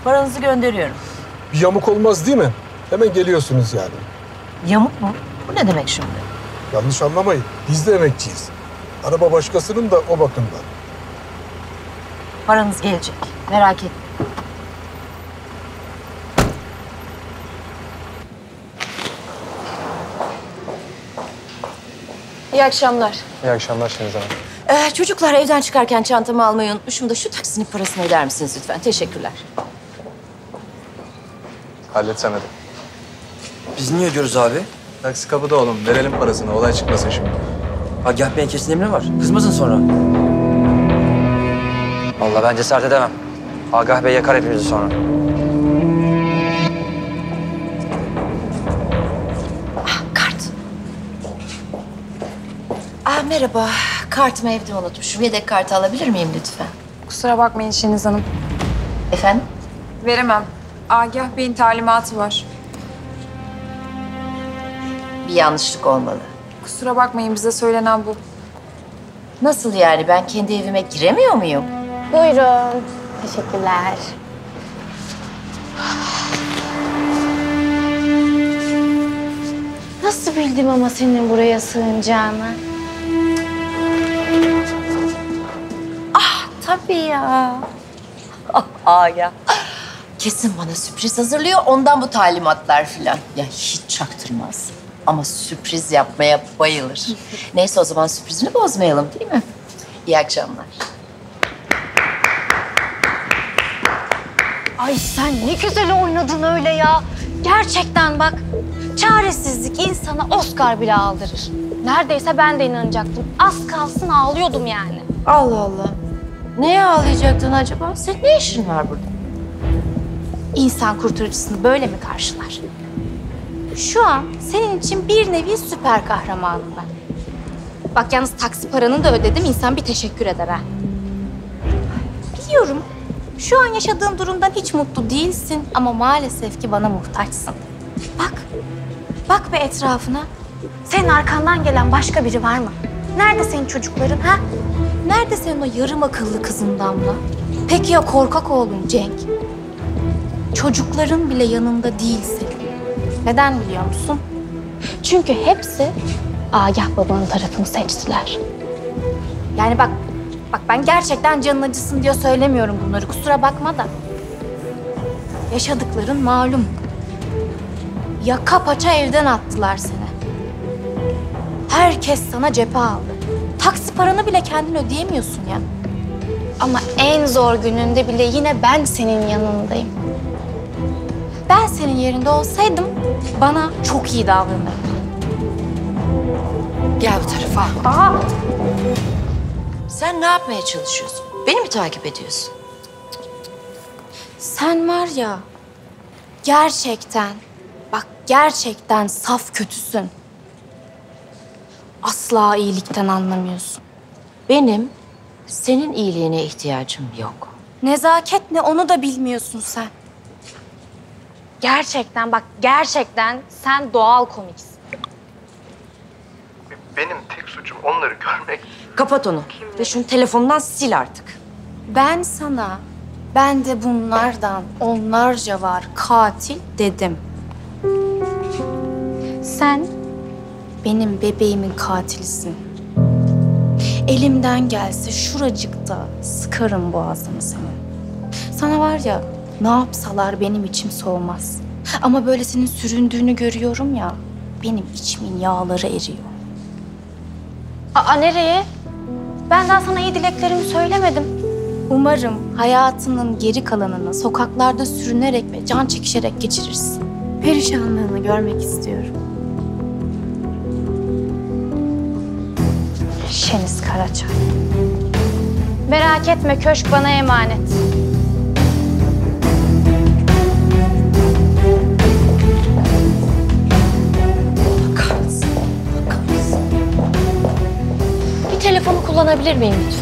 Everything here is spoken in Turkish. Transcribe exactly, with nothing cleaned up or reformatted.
Paranızı gönderiyorum. Bir yamuk olmaz değil mi? Hemen geliyorsunuz yani. Yamuk mu? Bu ne demek şimdi? Yanlış anlamayın. Biz de emekçiyiz. Araba başkasının da o bakımdan. Paranız gelecek. Merak etmeyin. İyi akşamlar. İyi akşamlar Şeniz Hanım. Ee, çocuklar evden çıkarken çantamı almayı unutmuşum da şu taksinin parasını öder misiniz lütfen? Teşekkürler. Halletsem hadi. Biz niye ödüyoruz abi? Taksi kapıda oğlum. Verelim parasını. Olay çıkmasın şimdi. Agah Bey'in kesin emri var. Kızmasın sonra. Vallahi ben cesaret edemem. Agah Bey yakar hepimizi sonra. Ah, kart. Ah, merhaba. Kartımı evde unutmuşum. Yedek kartı alabilir miyim lütfen? Kusura bakmayın Şeniz Hanım. Efendim? Veremem. Agah Bey'in talimatı var. Bir yanlışlık olmalı. Kusura bakmayın, bize söylenen bu. Nasıl yani? Ben kendi evime giremiyor muyum? Buyurun. Teşekkürler. Nasıl bildim ama senin buraya sığınacağını? Ah, tabii ya. Ah, ah ya. Kesin bana sürpriz hazırlıyor. Ondan bu talimatlar filan. Ya hiç çaktırmaz. Ama sürpriz yapmaya bayılır. Neyse o zaman sürprizini bozmayalım değil mi? İyi akşamlar. Ay sen ne güzel oynadın öyle ya. Gerçekten bak, çaresizlik insana Oscar bile aldırır. Neredeyse ben de inanacaktım. Az kalsın ağlıyordum yani. Allah Allah. Neye ağlayacaktın acaba? Senin ne işin var burada? İnsan kurtarıcısını böyle mi karşılar? Şu an senin için bir nevi süper kahramanım ben. Bak yalnız taksi paranı da ödedim, insan bir teşekkür eder ha. Biliyorum, şu an yaşadığın durumdan hiç mutlu değilsin ama maalesef ki bana muhtaçsın. Bak, bak be etrafına. Senin arkandan gelen başka biri var mı? Nerede senin çocukların ha? Nerede senin o yarım akıllı kızın Damla? Peki ya korkak oğlun Cenk? Çocukların bile yanında değilsin. Neden biliyor musun? Çünkü hepsi Agah babanın tarafını seçtiler. Yani bak, bak ben gerçekten canın acısın diye söylemiyorum bunları. Kusura bakma da. Yaşadıkların malum. Yaka paça evden attılar seni. Herkes sana cephe aldı. Taksi paranı bile kendin ödeyemiyorsun ya. Ama en zor gününde bile yine ben senin yanındayım. Ben senin yerinde olsaydım bana çok iyi davranırdın. Gel bu tarafa. Aa! Sen ne yapmaya çalışıyorsun? Beni mi takip ediyorsun? Sen var ya, gerçekten, bak gerçekten saf kötüsün. Asla iyilikten anlamıyorsun. Benim senin iyiliğine ihtiyacım yok. Nezaket ne onu da bilmiyorsun sen. Gerçekten bak, gerçekten sen doğal komiksin. Benim tek suçum onları görmek. Kapat onu ve şunu telefonundan sil artık. Ben sana, ben de bunlardan onlarca var katil dedim. Sen benim bebeğimin katilisin. Elimden gelse şuracıkta sıkarım boğazını senin. Sana var ya, ne yapsalar benim içim soğumaz. Ama böyle senin süründüğünü görüyorum ya, benim içimin yağları eriyor. Aa nereye? Ben daha sana iyi dileklerimi söylemedim. Umarım hayatının geri kalanını sokaklarda sürünerek ve can çekişerek geçirirsin. Perişanlığını görmek istiyorum. Şeniz Karaçay. Merak etme, köşk bana emanet. Kahretsin. Kahretsin. Bir telefonu kullanabilir miyim lütfen?